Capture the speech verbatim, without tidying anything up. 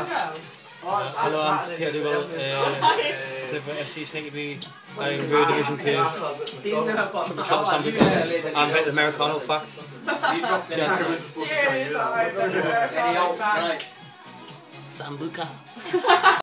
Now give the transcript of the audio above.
Uh, hello, I'm Peter Dougal, uh, play for F C Sneakyby. I'm Real Division two. Triple shot Sambuca. I'm hit the Americano fact. Just Sambuca.